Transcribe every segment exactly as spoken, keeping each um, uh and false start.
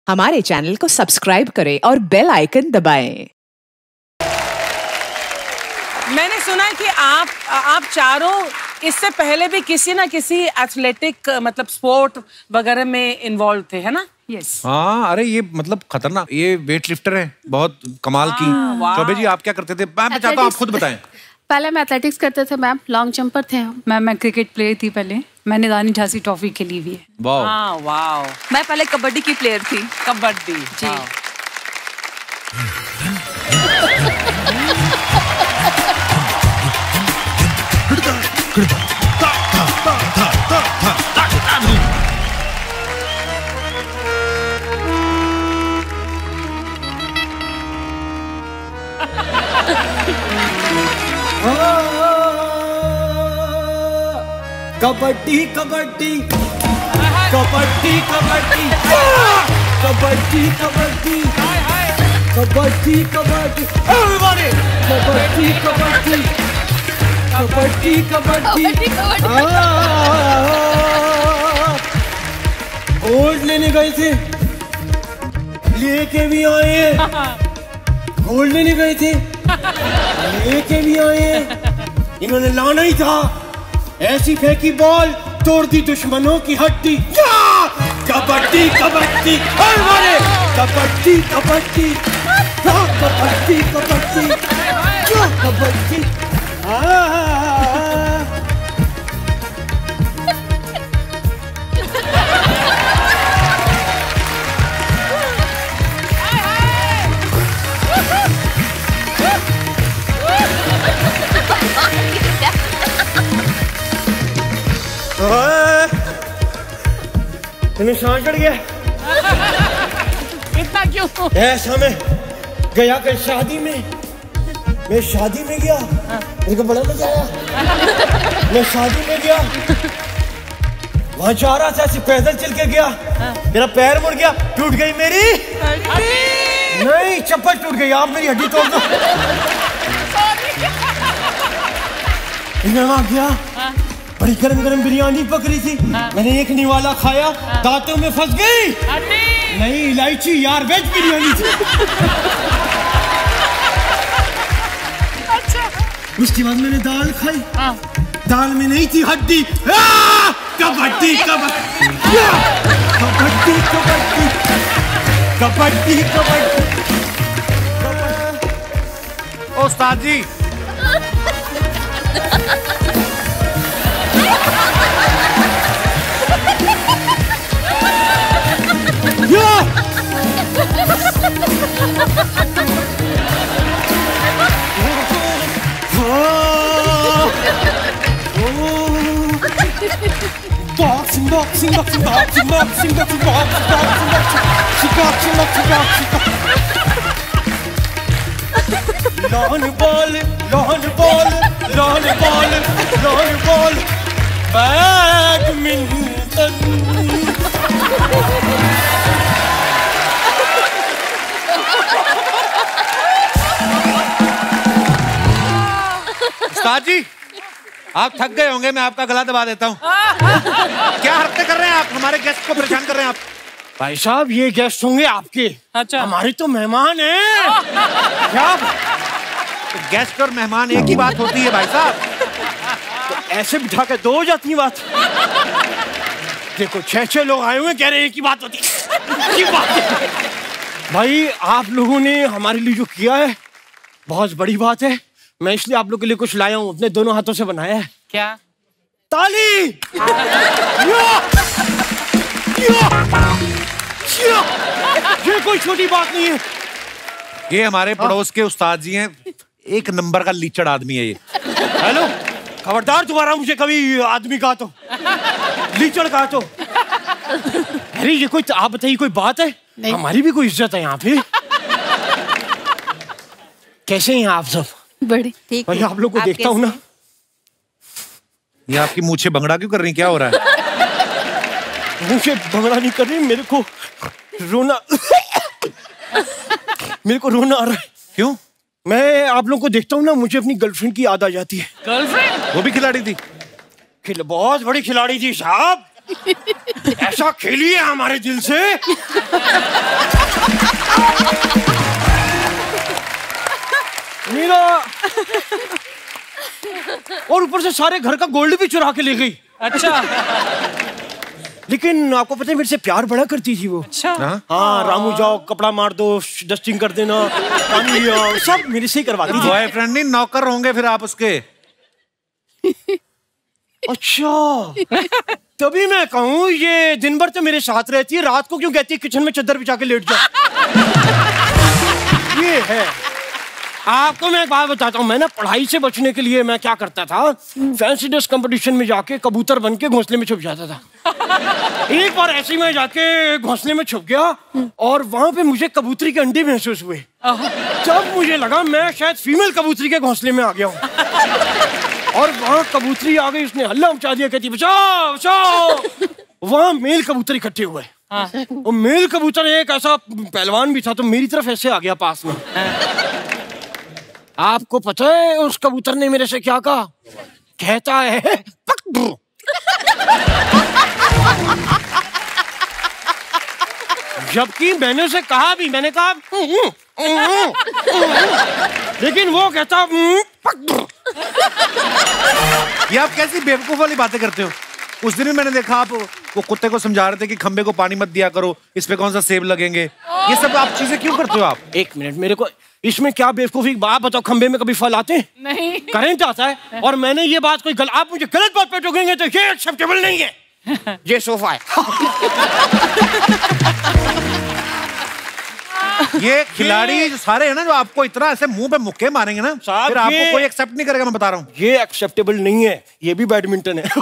हमारे चैनल को सब्सक्राइब करें और बेल आइकन दबाएं। मैंने सुना है कि आप आप चारों इससे पहले भी किसी ना किसी एथलेटिक मतलब स्पोर्ट वगैरह में इन्वॉल्व थे, है ना? यस। हाँ, अरे ये मतलब खतरनाक, ये वेट लिफ्टर है, बहुत कमाल की। चौबे जी आप क्या करते थे? मैं चाहता हूँ आप खुद बताएं। पहले मैं एथलेटिक्स करते थे मैम, लॉन्ग जंपर थे हम। मैम मैं क्रिकेट प्लेयर थी पहले, मैंने रानी झांसी ट्रॉफी खेली हुई है। वाह वाह। मैं पहले कबड्डी की प्लेयर थी। कबड्डी जी। कबड्डी कबड्डी कबड्डी कबड्डी कबड्डी कबड्डी कबड्डी कबड्डी everybody कबड्डी कबड्डी कबड्डी कबड्डी गोल्ड लेने गए थे, लेके भी आए हैं। गोल्ड लेने गए थे, लेके भी आए हैं। इन्होंने लाना ही था, ऐसी फेंकी बॉल तोड़ दी दुश्मनों की हड्डी। कबड्डी कबड्डी अरे कबड्डी कबड्डी कबड्डी कबड्डी कबड्डी। निशान चढ़ गया। इतना क्यों? ऐसा मैं गया कल शादी में, मैं शादी में गया, मेरे को बड़ा मजा आया। मैं शादी में गया, वहां जा रहा था, ऐसे पैदल चल के गया, मेरा पैर मुड़ गया, टूट गई मेरी नहीं चप्पल टूट गई, आप मेरी हड्डी तोड़ दो। मैं वहां गया, बड़ी गरम गरम बिरयानी पकड़ी थी, मैंने एक निवाला खाया, दांतों में फंस गई। नहीं इलायची यार, वेज बिरयानी थी। अच्छा। उसके बाद मैंने दाल खाई, दाल में नहीं थी हड्डी। कबड्डी कबड्डी कबड्डी कबड्डी कबड्डी कबड्डी। उस्ताद जी Boxing, boxing, boxing, boxing, boxing, boxing, boxing, boxing, boxing, boxing, boxing, lawn ball, lawn ball, lawn ball, lawn ball, badminton. उस्ताद जी आप थक गए होंगे, मैं आपका गला दबा देता हूँ। क्या हरकतें कर रहे हैं आप, हमारे गेस्ट को परेशान कर रहे हैं आप। भाई साहब ये गेस्ट होंगे आपके। अच्छा। हमारे तो मेहमान हैं। क्या तो गेस्ट और मेहमान एक ही बात होती है भाई साहब। तो ऐसे बिठा के दो हो जाती है बात। देखो छह छह लोग आए हुए कह रहे हैं एक ही बात होती है, एक बात है। भाई आप लोगों ने हमारे लिए जो किया है बहुत बड़ी बात है, मैं इसलिए आप लोग के लिए कुछ लाया हूँ, अपने दोनों हाथों से बनाया है। क्या? ताली। यो, यो, यो। ये कोई छोटी बात नहीं है। ये हमारे पड़ोस के उस्ताद जी हैं, एक नंबर का लीचड़ आदमी है ये। हेलो, खबरदार तुम्हारा मुझे कभी आदमी कहा तो, लीचड़ कहा तो। अरे ये कोई, आप बताइए कोई बात है? हमारी भी कोई इज्जत है यहाँ पे। कैसे हैं आप सब? बड़ी ठीक भाई आप लोग को देखता हूँ ना, ये आपकी मूछें भंगड़ा क्यों कर रही, क्या हो रहा है? मुझे भंगड़ा नहीं कर रही, मेरे को रोना मेरे को रोना आ रहा है। क्यों? मैं आप लोगों को देखता हूँ ना, मुझे अपनी गर्लफ्रेंड की याद आ जाती है। गर्लफ्रेंड? वो भी खिलाड़ी थी? खिल बहुत बड़ी खिलाड़ी थी साहब। ऐसा खेलिए हमारे दिल से। मीरा और ऊपर से सारे घर का गोल्ड भी चुरा के ले गई। अच्छा। लेकिन आपको पता है मेरे से प्यार बड़ा करती थी वो। अच्छा। हाँ, रामू जाओ कपड़ा मार दो, डस्टिंग कर देना, पानी ले आओ, सब मेरे से ही करवाती थी। बॉयफ्रेंड नहीं नौकर होंगे फिर आप उसके। अच्छा तभी मैं कहूँ ये दिन भर तो मेरे साथ रहती है, रात को क्यों कहती है किचन में चादर बिछा के लेट जा। ये है। आपको मैं एक बात बताता हूँ, मैं ना पढ़ाई से बचने के लिए मैं क्या करता था, फैंसी ड्रेस कंपटीशन में जाके कबूतर बन के घोंसले में छुप जाता था। एक बार ऐसे ही मैं जाके घोंसले में छुप गया और वहां पे मुझे कबूतरी के अंडे महसूस हुए। जब मुझे लगा मैं शायद फीमेल कबूतरी के घोंसले में आ गया हूँ और वहां कबूतरी आ गई, उसने हल्ला मचा दिया, कहती बचाओ बचाओ। वहां मेल कबूतर इकट्ठे हुए और मेल कबूतर एक ऐसा पहलवान भी था तो मेरी तरफ ऐसे आ गया पास में। आपको पता है उस कबूतर ने मेरे से क्या कहा? कहता है जबकि मैंने उसे कहा भी, मैंने कहा लेकिन वो कहता। ये आप कैसी बेवकूफ वाली बातें करते हो? उस दिन भी मैंने देखा आप वो कुत्ते को समझा रहे थे कि खंबे को पानी मत दिया करो, इस पे कौन सा सेब लगेंगे। ये सब आप चीजें क्यों करते हो आप? एक मिनट, मेरे को इसमें क्या बेवकूफी बात बताओ, खंबे में कभी फल आते हैं? नहीं। करंट आता है और मैंने ये बात कोई गल, आप मुझे गलत बात पे टोकेंगे तो ये एक्सेप्टेबल नहीं है। ये सोफा है। ये खिलाड़ी जो सारे हैं ना जो आपको इतना ऐसे मुंह पे मुक्के मारेंगे ना फिर आपको कोई एक्सेप्ट नहीं करेगा, मैं बता रहा हूँ। ये एक्सेप्टेबल नहीं है, ये भी बैडमिंटन है।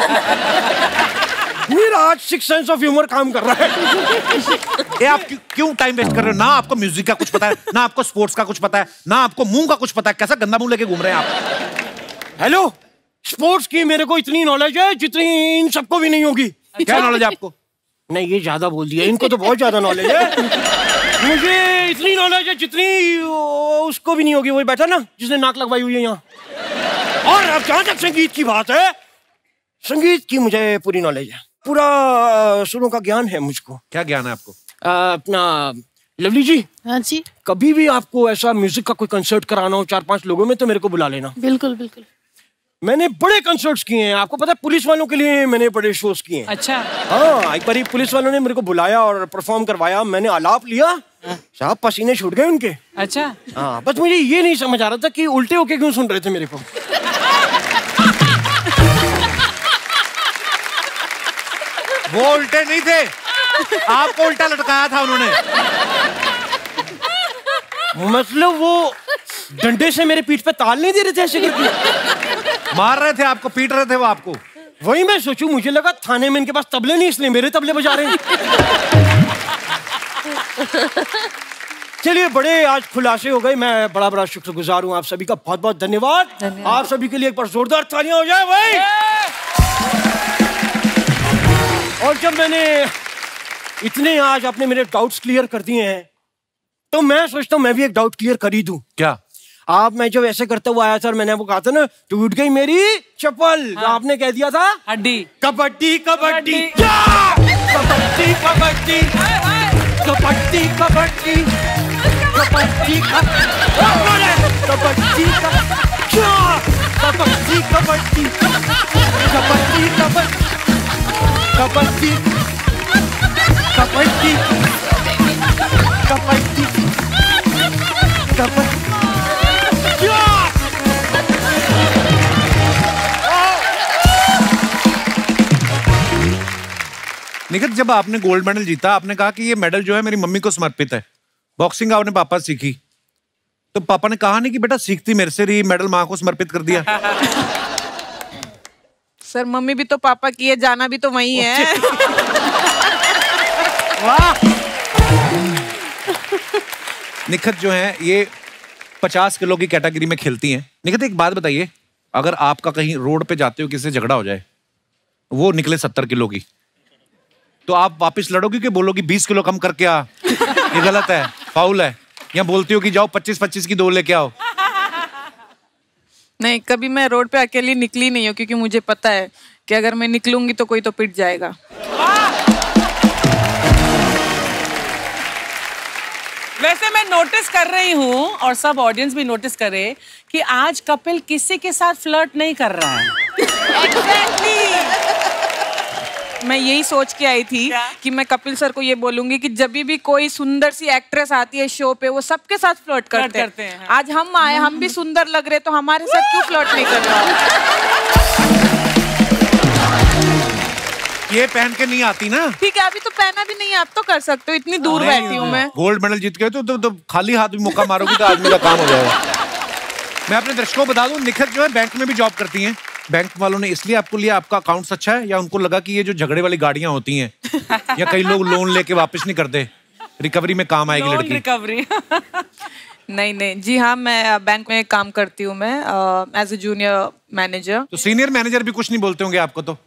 मेरा आज सिक्स सेंस ऑफ ह्यूमर काम कर रहा है। ये आप क्यों, क्यों टाइम वेस्ट कर रहे हो? ना आपको म्यूजिक का कुछ पता है, ना आपको स्पोर्ट्स का कुछ पता है, ना आपको मुंह का कुछ पता है। कैसा गंदा मुंह लेके घूम रहे हैं आप? हेलो, स्पोर्ट्स की मेरे को इतनी नॉलेज है जितनी इन सबको भी नहीं होगी। क्या नॉलेज है आपको? नहीं, ये ज्यादा बोल दिया, इनको तो बहुत ज्यादा नॉलेज है। मुझे इतनी नॉलेज है जितनी उसको भी नहीं होगी, वही बैठा ना जिसने नाक लगवाई हुई है यहाँ। और अब जहां तक संगीत की बात है, संगीत की मुझे पूरी नॉलेज है, पूरा सुरों का ज्ञान है मुझको। क्या ज्ञान है आपको? आ, अपना लवली जी। हाँ जी। कभी भी आपको ऐसा म्यूजिक का कोई कंसर्ट कराना हो चार पांच लोगों में तो मेरे को बुला लेना। बिल्कुल बिल्कुल। मैंने बड़े कंसर्ट्स किए हैं, आपको पता है पुलिस वालों के लिए मैंने बड़े शोज किए हैं। अच्छा। हाँ, एक बार पुलिस वालों ने मेरे को बुलाया और परफॉर्म करवाया, मैंने आलाप लिया, साहब पसीने छूट गए उनके। अच्छा। हाँ, बस मुझे ये नहीं समझ आ रहा था कि उल्टे होके क्यों सुन रहे थे मेरे को। वो उल्टे नहीं थे, आपको उल्टा लटकाया था उन्होंने। मतलब वो डंडे से मेरे पीठ पे ताल नहीं दे रहे थे ऐसे करके? मार रहे थे आपको, पीट रहे थे वो आपको। वही मैं सोचूं, मुझे लगा थाने में इनके पास तबले नहीं इसलिए मेरे तबले बजा रहे हैं। चलिए, बड़े आज खुलासे हो गए, मैं बड़ा बड़ा शुक्रगुजार हूँ आप सभी का, बहुत बहुत धन्यवाद। आप सभी के लिए एक बार जोरदार तालियां हो जाए भाई। और जब मैंने इतने आज आपने मेरे डाउट्स क्लियर कर दिए हैं तो मैं सोचता हूँ मैं भी एक डाउट क्लियर कर ही दूं। क्या? आप मैं जब ऐसे करता हुआ आया था और मैंने वो कहा था ना टूट गई मेरी चप्पल, हाँ। आपने कह दिया था हड्डी। कबड्डी कबड्डी कबड्डी कबड्डी कबड्डी कबड्डी कबड्डी कबड्डी कबड्डी कबड्डी कबड्डी कबड्डी कबड्डी कबड्डी कबड्डी। निखित, जब आपने गोल्ड मेडल जीता आपने कहा कि ये मेडल जो है मेरी मम्मी को समर्पित है। बॉक्सिंग आपने पापा से सीखी, तो पापा ने कहा नहीं कि बेटा सीखती मेरे से रही, मेडल माँ को समर्पित कर दिया? सर मम्मी भी तो पापा की है, जाना भी तो वही है। वाह। निखित जो है ये पचास किलो की कैटेगरी में खेलती हैं। निखित, एक बात बताइए, अगर आपका कहीं रोड पे जाते हो किसी से झगड़ा हो जाए, वो निकले सत्तर किलो की, तो आप वापस लड़ोगे कि बोलोगे बीस किलो कम करके आ, ये गलत है, फाउल है, या बोलती हो कि जाओ पच्चीस पच्चीस की दो लेके आओ? नहीं, कभी मैं रोड पे अकेली निकली नहीं हूँ क्योंकि मुझे पता है कि अगर मैं निकलूंगी तो कोई तो पिट जाएगा। वैसे मैं नोटिस कर रही हूँ और सब ऑडियंस भी नोटिस करे कि आज कपिल किसी के साथ फ्लर्ट नहीं कर रहा है। Exactly. मैं यही सोच के आई थी क्या? कि मैं कपिल सर को ये बोलूंगी कि जब भी कोई सुंदर सी एक्ट्रेस आती है शो पे वो सबके साथ फ्लर्ट करते, करते हैं, हाँ। आज हम आए, हम भी सुंदर लग रहे तो हमारे साथ क्यों फ्लर्ट नहीं कर रहे हो? ये पहन के नहीं आती ना। ठीक है, अभी तो पहना भी नहीं है, आप तो कर सकते हो, इतनी दूर बैठी हूँ मैं। गोल्ड मेडल जीत गए तो, तो, तो खाली हाथ भी मौका मारोगी तो आदमी का काम हो जाएगा। मैं अपने दर्शकों को बता दूं, निखत जो है बैंक में भी जॉब करती हैं। बैंक वालों ने इसलिए आपको लिया, आपका अकाउंट्स अच्छा है, या उनको लगा कि ये जो झगड़े वाली गाड़ियां होती हैं या कई लोग लोन लेके वापस नहीं करते, रिकवरी में काम आएगी लड़की। रिकवरी। नहीं नहीं जी हाँ, मैं बैंक में काम करती हूँ, मैं एज ए जूनियर मैनेजर। तो सीनियर मैनेजर भी कुछ नहीं बोलते होंगे आपको तो?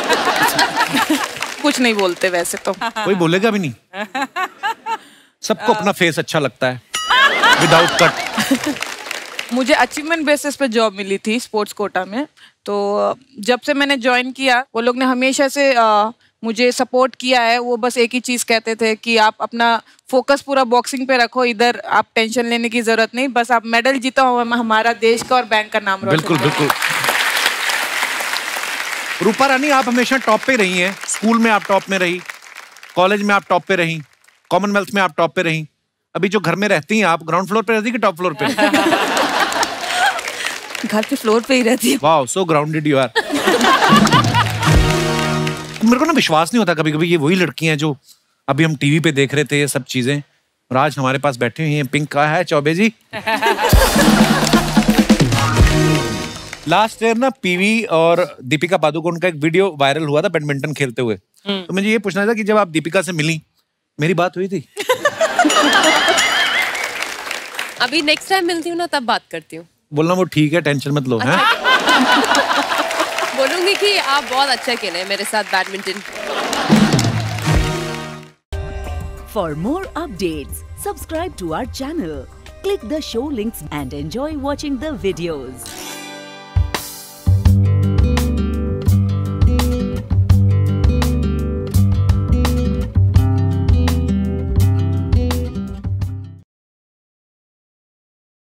कुछ नहीं बोलते वैसे तो। कोई बोलेगा भी नहीं। सबको अपना फेस अच्छा लगता है विदाउट कट। मुझे अचीवमेंट बेसिस पे जॉब मिली थी स्पोर्ट्स कोटा में, तो जब से मैंने ज्वाइन किया वो लोग ने हमेशा से आ, मुझे सपोर्ट किया है। वो बस एक ही चीज़ कहते थे कि आप अपना फोकस पूरा बॉक्सिंग पे रखो, इधर आप टेंशन लेने की जरूरत नहीं, बस आप मेडल जीतो, हमारा देश का और बैंक का नाम रोशन। बिल्कुल बिल्कुल। रूपा रानी, आप हमेशा टॉप पे रही हैं। स्कूल में आप टॉप में रही, कॉलेज में आप टॉप पे रही, कॉमनवेल्थ में आप टॉप पे रही। अभी जो घर में रहती हैं आप, ग्राउंड फ्लोर पे रहती कि टॉप फ्लोर पे? घर के फ्लोर पे ही रहती है। Wow, so grounded you are. मेरे को ना विश्वास नहीं होता कभी कभी, ये वही लड़की हैं जो अभी हम टीवी पे देख रहे थे ये सब चीजें, और आज हमारे पास बैठे हुई हैं। पिंक का है चौबे जी। लास्ट ईयर ना पीवी और दीपिका पादुकोण का एक वीडियो वायरल हुआ था बैडमिंटन खेलते हुए। तो मुझे ये पूछना था कि जब आप दीपिका से मिली, मेरी बात हुई थी? अभी नेक्स्ट टाइम मिलती हूँ ना तब बात करती हूँ। बोलना वो ठीक है, टेंशन मत लो। हैं? बोलूंगी कि आप बहुत अच्छा खेले मेरे साथ badminton. For more updates, subscribe to our channel, click the show links and enjoy watching the videos.